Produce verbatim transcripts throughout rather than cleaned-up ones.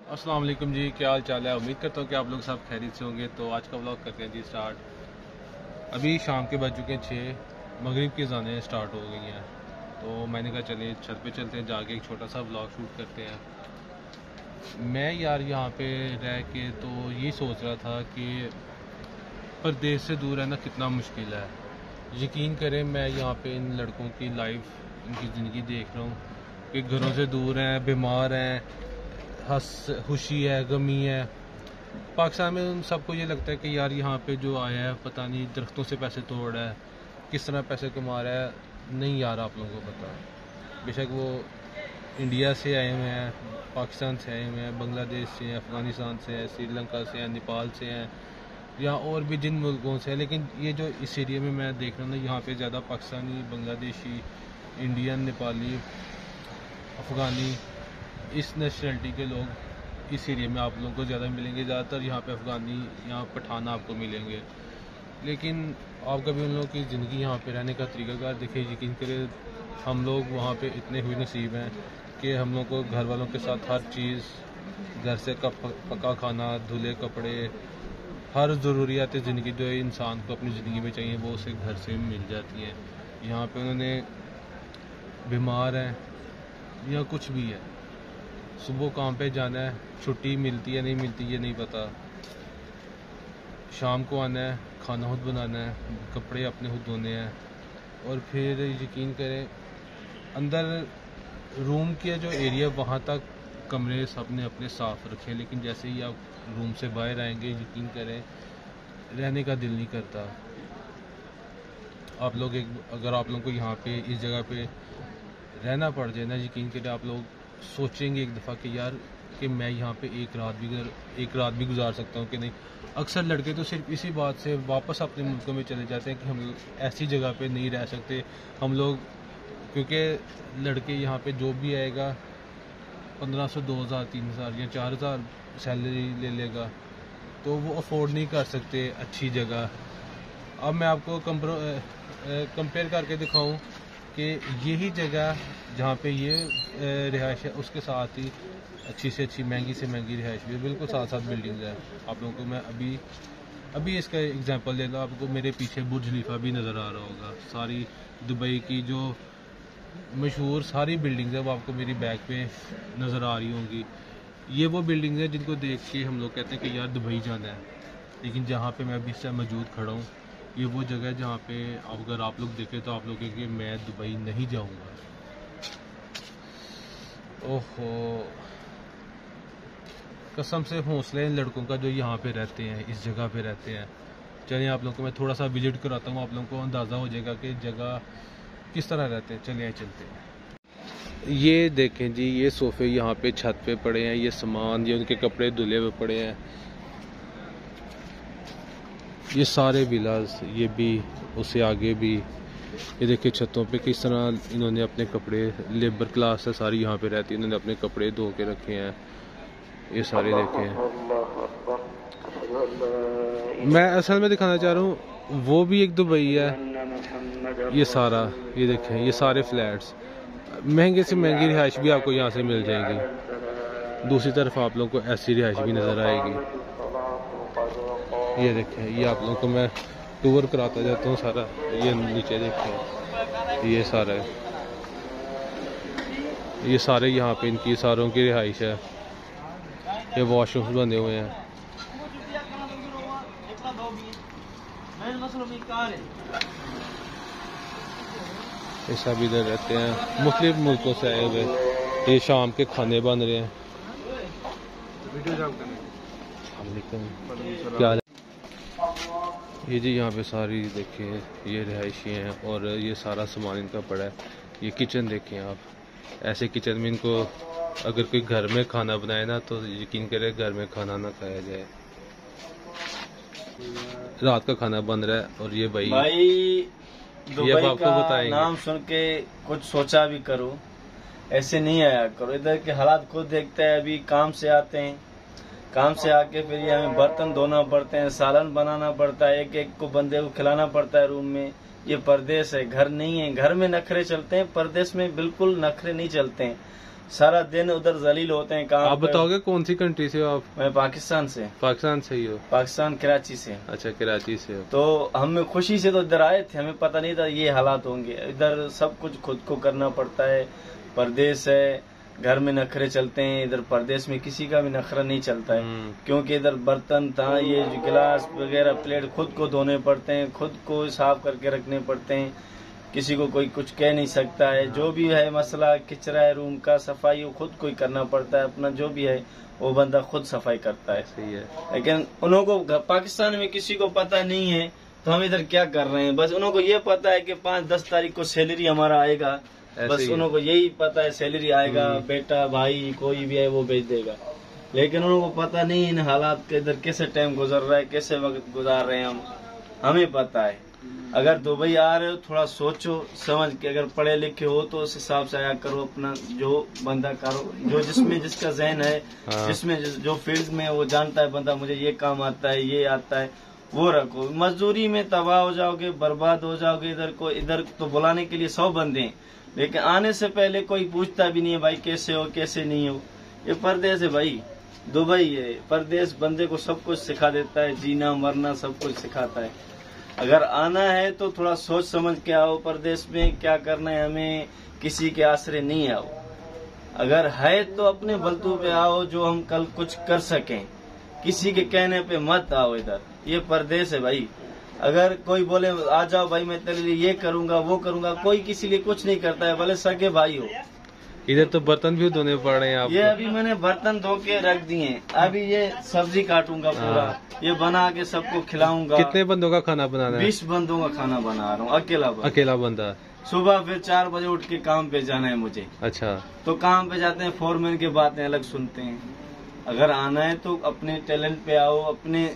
अस्सलाम वालेकुम जी, क्या हाल चाल है। उम्मीद करता हूँ कि आप लोग सब खैरियत से होंगे। तो आज का व्लॉग करते हैं जी स्टार्ट। अभी शाम के बज चुके हैं छः, मगरिब की अज़ानें स्टार्ट हो गई हैं। तो मैंने कहा चलिए छत पे चलते हैं, जाके एक छोटा सा व्लॉग शूट करते हैं। मैं यार यहाँ पे रह के तो ये सोच रहा था कि परदेश से दूर रहना कितना मुश्किल है। यकीन करें, मैं यहाँ पे इन लड़कों की लाइफ, इनकी ज़िंदगी देख रहा हूँ कि घरों से दूर हैं, बीमार हैं, हंस खुशी है, गमी है। पाकिस्तान में उन सबको ये लगता है कि यार यहाँ पे जो आया है पता नहीं दरख्तों से पैसे तोड़ रहा है, किस तरह पैसे कमा रहा है। नहीं यार, आप लोगों को पता है। बेशक वो इंडिया से आए हुए हैं, पाकिस्तान से आए हुए हैं, बांग्लादेश से हैं, अफ़गानिस्तान से हैं, श्रीलंका से हैं, नेपाल से हैं, या और भी जिन मुल्कों से हैं। लेकिन ये जो इस एरिया में मैं देख रहा हूँ ना, यहाँ पे ज़्यादा पाकिस्तानी, बांग्लादेशी, इंडियन, नेपाली, अफ़गानी, इस नेशनलिटी के लोग इस एरिया में आप लोगों को ज़्यादा मिलेंगे। ज़्यादातर यहाँ पे अफ़गानी, यहाँ पठान आपको मिलेंगे। लेकिन आप कभी उन लोगों की ज़िंदगी, यहाँ पे रहने का तरीक़ाकार देखें। यकीन करें, हम लोग वहाँ पे इतने हुए नसीब हैं कि हम लोग को घर वालों के साथ हर चीज़, घर से कप पका खाना, धुले कपड़े, हर ज़रूरियात ज़िंदगी जो इंसान को अपनी ज़िंदगी में चाहिए वो उसे घर से मिल जाती हैं। यहाँ पे उन्होंने बीमार हैं या कुछ भी है, सुबह काम पे जाना है, छुट्टी मिलती है नहीं मिलती ये नहीं पता, शाम को आना है, खाना खुद बनाना है, कपड़े अपने खुद धोने हैं। और फिर यकीन करें, अंदर रूम के जो एरिया वहाँ तक कमरे सब ने अपने साफ़ रखे, लेकिन जैसे ही आप रूम से बाहर आएंगे, यकीन करें रहने का दिल नहीं करता। आप लोग एक अगर आप लोगों को यहाँ पे इस जगह पे रहना पड़ जाए ना, यकीन करें आप लोग सोचेंगे एक दफ़ा कि यार कि मैं यहाँ पे एक रात भी एक रात भी गुजार सकता हूँ कि नहीं। अक्सर लड़के तो सिर्फ इसी बात से वापस अपने मुल्कों में चले जाते हैं कि हम ऐसी जगह पे नहीं रह सकते हम लोग, क्योंकि लड़के यहाँ पे जो भी आएगा पंद्रह सौ, दो हज़ार, तीन हज़ार या चार हज़ार सैलरी ले लेगा, तो वो अफोर्ड नहीं कर सकते अच्छी जगह। अब मैं आपको कंपेयर करके दिखाऊँ कि यही जगह जहाँ पे ये रिहाइश है, उसके साथ ही अच्छी से अच्छी, महंगी से महंगी रिहाइश भी है, बिल्कुल साथ साथ बिल्डिंग्स है। आप लोगों को मैं अभी अभी इसका एग्जांपल दे दूँ, आपको मेरे पीछे बुर्ज खलीफा भी नज़र आ रहा होगा। सारी दुबई की जो मशहूर सारी बिल्डिंग्स है वो आपको मेरी बैक पे नज़र आ रही होंगी। ये वो बिल्डिंग्स हैं जिनको देख के हम लोग कहते हैं कि यार दुबई जाना है। लेकिन जहाँ पे मैं अभी से मौजूद खड़ा हूँ, ये वो जगह है जहाँ पे अगर आप लोग देखें तो आप लोग कहेंगे कि मैं दुबई नहीं जाऊँगा। ओहो, कसम से हौसले इन लड़कों का जो यहाँ पे रहते हैं, इस जगह पे रहते हैं। चलिए आप लोगों को मैं थोड़ा सा विजिट कराता हूँ, आप लोगों को अंदाज़ा हो जाएगा कि जगह किस तरह रहते हैं। चलिए चलते हैं। ये देखें जी, ये सोफ़े यहाँ पे छत पे पड़े हैं, ये सामान, ये उनके कपड़े धुले हुए पड़े हैं। ये सारे विलास, ये भी, उससे आगे भी, ये देखिए छतों पे किस तरह इन्होंने अपने कपड़े, लेबर क्लास है सारी यहाँ पे रहती है, इन्होंने अपने कपड़े धो के रखे हैं। ये सारे देखें, मैं असल में दिखाना चाह रहा हूँ वो भी एक दुबई है। ये सारा, ये देखें, ये सारे फ्लैट्स, महंगे से महंगी रिहाइश भी आपको यहाँ से मिल जाएगी। दूसरी तरफ आप लोगों को ऐसी रिहाइश भी नज़र आएगी। ये देखें, ये आप लोगों को मैं टूर कराता जाता हूँ सारा। ये नीचे देखें, ये सारा है, ये सारे यहाँ पे इनकी सारों की रिहाइश है। ये वॉशरूम्स बने हुए हैं। ये सब इधर रहते हैं, मुख्तलिफ मुल्कों से आए हुए। ये शाम के खाने बन रहे हैं। क्या ये जी, यहाँ पे सारी देखें ये रिहायशी हैं और ये सारा सामान इनका पड़ा है। ये किचन देखें आप, ऐसे किचन में इनको अगर कोई घर में खाना बनाए ना तो यकीन करें घर में खाना ना खाया जाए। रात का खाना बन रहा है और ये भाई भाई ये अब आपको बताएंगे। नाम सुन के कुछ सोचा भी करो, ऐसे नहीं आया करो। इधर के हालात खुद देखते हैं। अभी काम से आते हैं, काम से आके फिर ये हमें बर्तन धोना पड़ते हैं, सालन बनाना पड़ता है, एक एक को बंदे को खिलाना पड़ता है रूम में। ये परदेश है, घर नहीं है। घर में नखरे चलते हैं, परदेश में बिल्कुल नखरे नहीं चलते हैं। सारा दिन उधर जलील होते हैं काम। आप बताओगे कौन सी कंट्री से हो आप? मैं पाकिस्तान से। पाकिस्तान से ही हो? पाकिस्तान कराची से। अच्छा, कराची से हो। तो हम खुशी से तो इधर आए थे, हमें पता नहीं था ये हालात होंगे। इधर सब कुछ खुद को करना पड़ता है, परदेश है, घर में नखरे चलते हैं। इधर परदेश में किसी का भी नखरा नहीं चलता है, क्योंकि इधर बर्तन था, ये जो गिलास वगैरह प्लेट खुद को धोने पड़ते हैं, खुद को साफ करके रखने पड़ते हैं। किसी को कोई कुछ कह नहीं सकता है। जो भी है मसला किचरा है, रूम का सफाई वो खुद को ही करना पड़ता है। अपना जो भी है वो बंदा खुद सफाई करता है। सही है। लेकिन उनको पाकिस्तान में किसी को पता नहीं है, तो हम इधर क्या कर रहे हैं। बस उनको ये पता है कि पाँच दस तारीख को सैलरी हमारा आएगा, बस उनको यही पता है सैलरी आएगा, बेटा भाई कोई भी है वो भेज देगा। लेकिन उनको पता नहीं इन हालात के इधर कैसे टाइम गुजर रहा है, कैसे वक्त गुजार रहे हैं हम, हमें पता है। अगर दुबई आ रहे हो थोड़ा सोचो समझ के, अगर पढ़े लिखे हो तो उस हिसाब से आया करो। अपना जो बंदा करो, जो जिसमें जिसका जहन है, हाँ। जिसमें जिस, जो फील्ड में वो जानता है बंदा मुझे ये काम आता है, ये आता है, वो रखो। मजदूरी में तबाह हो जाओगे, बर्बाद हो जाओगे। इधर को इधर तो बुलाने के लिए सौ बंदे हैं, लेकिन आने से पहले कोई पूछता भी नहीं है भाई कैसे हो कैसे नहीं हो। ये परदेश है भाई, दुबई है। परदेश बंदे को सब कुछ सिखा देता है, जीना मरना सब कुछ सिखाता है। अगर आना है तो थोड़ा सोच समझ के आओ। परदेश में क्या करना है हमें, किसी के आश्रय नहीं आओ। अगर है तो अपने बलतू पे आओ, जो हम कल कुछ कर सकें। किसी के कहने पे मत आओ इधर, ये परदेश है भाई। अगर कोई बोले आ जाओ भाई मैं तेरे लिए ये करूंगा वो करूंगा, कोई किसी लिए कुछ नहीं करता है, भले सगे भाई हो। इधर तो बर्तन भी धोने पड़ रहे हैं आपको। ये अभी मैंने बर्तन धो के रख दिए, अभी ये सब्जी काटूंगा पूरा, ये बना के सबको खिलाऊंगा। कितने बंदों का खाना बनाना है? बीस बंदों का खाना बना रहा हूँ, अकेला बंदा। अकेला बंदा। सुबह फिर चार बजे उठ के काम पे जाना है मुझे। अच्छा। तो काम पे जाते हैं, फोरमैन की बातें अलग सुनते हैं। अगर आना है तो अपने टैलेंट पे आओ, अपने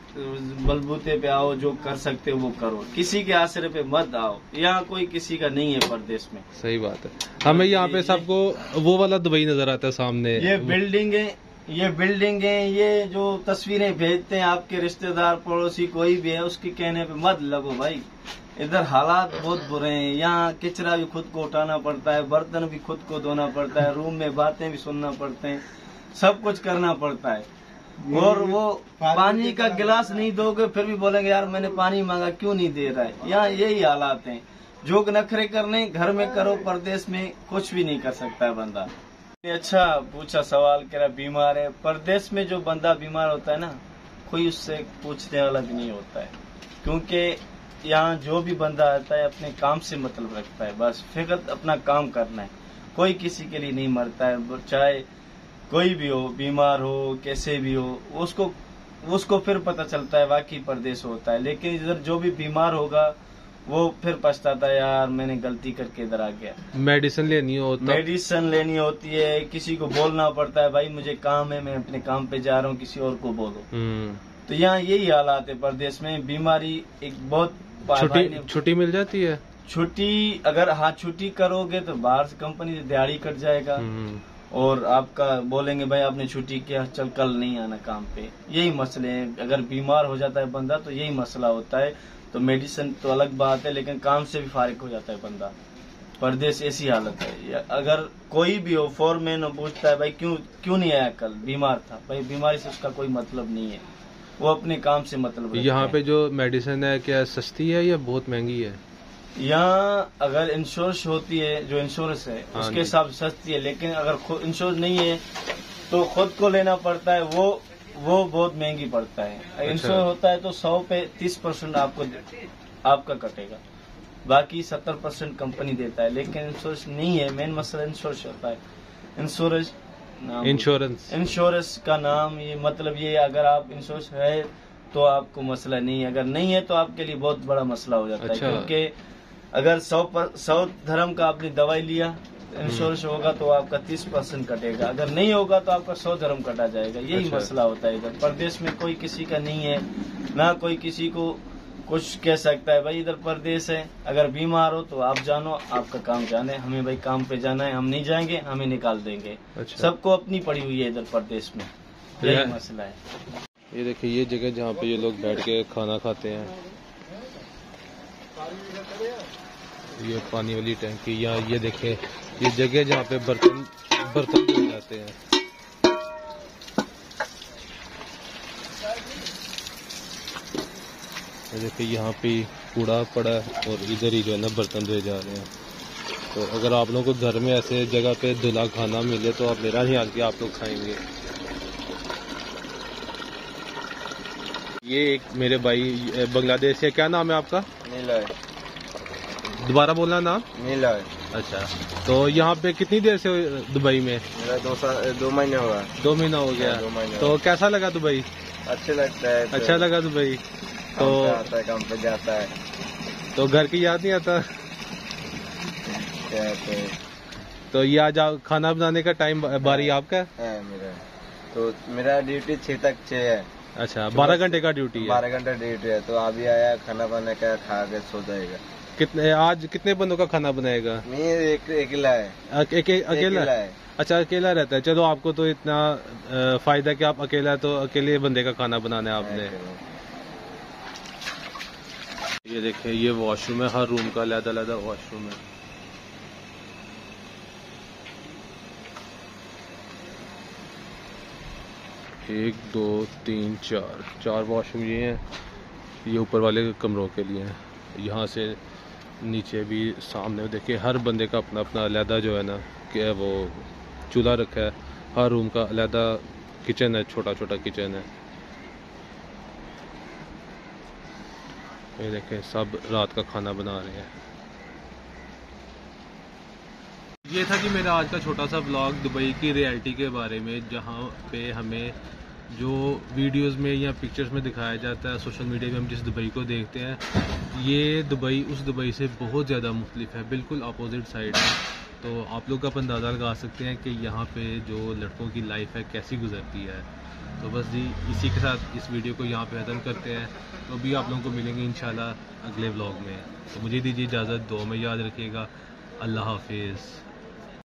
बलबूते पे आओ, जो कर सकते हो वो करो, किसी के आश्रय पे मत आओ। यहाँ कोई किसी का नहीं है परदेश में। सही बात है। हमें यहाँ पे सबको वो वाला दुबई नजर आता है सामने। ये बिल्डिंग है, ये बिल्डिंग है, ये जो तस्वीरें भेजते हैं आपके रिश्तेदार पड़ोसी कोई भी है, उसके कहने पे मत लगो भाई। इधर हालात बहुत बुरे हैं। यहाँ किचरा भी खुद को उठाना पड़ता है, बर्तन भी खुद को धोना पड़ता है, रूम में बातें भी सुनना पड़ते हैं, सब कुछ करना पड़ता है। और वो पानी का गिलास नहीं दोगे फिर भी बोलेंगे यार मैंने पानी मांगा क्यों नहीं दे रहा है। यहाँ यही हालात हैं। जो नखरे करने घर में करो, परदेश में कुछ भी नहीं कर सकता है बंदा। अच्छा पूछा सवाल, कह रहा बीमार है। परदेश में जो बंदा बीमार होता है ना, कोई उससे पूछने वाला भी नहीं होता है, क्योंकि यहाँ जो भी बंदा आता है अपने काम से मतलब रखता है। बस फिक्र अपना काम करना है, कोई किसी के लिए नहीं मरता है। चाहे कोई भी हो, बीमार हो, कैसे भी हो, उसको उसको फिर पता चलता है वाकई परदेश होता है। लेकिन इधर जो भी बीमार होगा वो फिर पछताता है, यार मैंने गलती करके इधर आ गया। मेडिसिन लेनी होता मेडिसिन लेनी होती है, किसी को बोलना पड़ता है भाई मुझे काम है, मैं अपने काम पे जा रहा हूँ, किसी और को बोलो। तो यहाँ यही हालात है परदेश में। बीमारी एक बहुत छुट्टी छुट्टी मिल जाती है। छुट्टी अगर हाँ छुट्टी करोगे तो बाहर से कंपनी से दिहाड़ी कट जाएगा, और आपका बोलेंगे भाई आपने छुट्टी किया, चल कल नहीं आना काम पे। यही मसले हैं। अगर बीमार हो जाता है बंदा तो यही मसला होता है। तो मेडिसिन तो अलग बात है, लेकिन काम से भी फारिग हो जाता है बंदा। परदेश ऐसी हालत है। अगर कोई भी हो, फोरमैन हो, पूछता है भाई क्यों क्यों नहीं आया कल, बीमार था। भाई बीमारी से उसका कोई मतलब नहीं है, वो अपने काम से मतलब। यहाँ पे जो मेडिसिन है क्या सस्ती है या बहुत महंगी है? यहाँ अगर इंश्योरेंस होती है, जो इंश्योरेंस है उसके हिसाब से सस्ती है, लेकिन अगर इंश्योरेंस नहीं है तो खुद को लेना पड़ता है, वो वो बहुत महंगी पड़ता है। अच्छा। इंश्योरेंस होता है तो सौ पे तीस परसेंट आपको आपका कटेगा, बाकी सत्तर परसेंट कंपनी देता है। लेकिन इंश्योरेंस नहीं है, मेन मसला इंश्योरेंस होता है। इंश्योरेंस इंश्योरेंस इंश्योरेंस का नाम ये मतलब ये, अगर आप इंश्योरेंस है तो आपको मसला नहीं है, अगर नहीं है तो आपके लिए बहुत बड़ा मसला हो जाता अच्छा। है। क्योंकि अगर सौ पर सौ धर्म का आपने दवाई लिया, इंश्योरेंस होगा तो आपका तीस परसेंट कटेगा, अगर नहीं होगा तो आपका सौ धर्म कटा जाएगा। यही अच्छा। मसला होता है इधर परदेश में। कोई किसी का नहीं है, ना कोई किसी को कुछ कह सकता है। भाई इधर परदेश है, अगर बीमार हो तो आप जानो, आपका काम जाने, हमें भाई काम पे जाना है, हम नहीं जाएंगे, हमें निकाल देंगे। अच्छा। सबको अपनी पड़ी हुई है इधर परदेश में, यही मसला है। ये देखिए ये जगह जहाँ पे ये लोग बैठ के खाना खाते हैं, ये पानी वाली टंकी। यहाँ ये देखें ये जगह जहाँ पे बर्तन बर्तन धोए जाते हैं। देखिए यहाँ पे कूड़ा पड़ा है और इधर ही जो है ना बर्तन धोए जा रहे हैं। तो अगर आप लोगों को घर में ऐसे जगह पे धुला खाना मिले तो आप मेरा ख्याल कि आप लोग खाएंगे। ये एक मेरे भाई बांग्लादेश से, क्या नाम है आपका? नीलय। दोबारा बोलना नाम? नीलय। अच्छा, तो यहाँ पे कितनी देर से दुबई में? मेरा दो साल दो महीने हुआ। दो महीना हो गया। दो महीने। तो कैसा लगा दुबई? अच्छे लगता है। अच्छा लगा दुबई। तो आता है, काम पे जाता है तो घर की याद नहीं आता? क्या तो, तो ये आज आप खाना बनाने का टाइम बारी आपका है? मेरा तो मेरा ड्यूटी छह तक छह है। अच्छा, बारह घंटे का ड्यूटी है? बारह घंटे ड्यूटी है। तो अभी आया खाना बनाने का, खा के सो जाएगा। कितने आज कितने बंदों का खाना बनाएगा? मैं एक अकेला है। एक, एक, अकेला है? अच्छा, अकेला रहता है। चलो, आपको तो इतना फायदा कि आप अकेला, तो अकेले बंदे का खाना बनाना है आपने। ये देखिए, ये वॉशरूम है, हर रूम का अलग अलग वॉशरूम है। एक दो तीन चार चार वॉशरूम ये हैं। ये ऊपर वाले कमरों के लिए हैं। यहाँ से नीचे भी सामने देखिए, हर बंदे का अपना अपना अलग जो है ना कि वो चूल्हा रखा है। हर रूम का अलग किचन है, छोटा छोटा किचन है। ये देखें, सब रात का खाना बना रहे हैं। ये था कि मेरा आज का छोटा सा व्लॉग दुबई की रियलिटी के बारे में, जहाँ पे हमें जो वीडियोस में या पिक्चर्स में दिखाया जाता है, सोशल मीडिया पे हम जिस दुबई को देखते हैं, ये दुबई उस दुबई से बहुत ज़्यादा मुख्तलिफ है, बिल्कुल अपोजिट साइड है। तो आप लोग आप अंदाज़ा लगा सकते हैं कि यहाँ पे जो लड़कों की लाइफ है कैसी गुजरती है। तो बस जी, इसी के साथ इस वीडियो को यहाँ पे ख़त्म करते हैं। तो अभी आप लोगों को मिलेंगे इंशाल्लाह अगले व्लॉग में। तो मुझे दीजिए इजाज़त, दो में याद रखिएगा। अल्लाह हाफिज़।